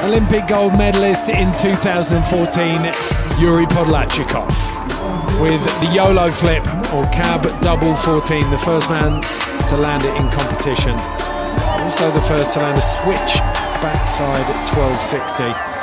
Olympic gold medalist in 2014, Yuri Podlachikov, with the YOLO flip or cab double 14, the first man to land it in competition. Also the first to land a switch backside at 1260.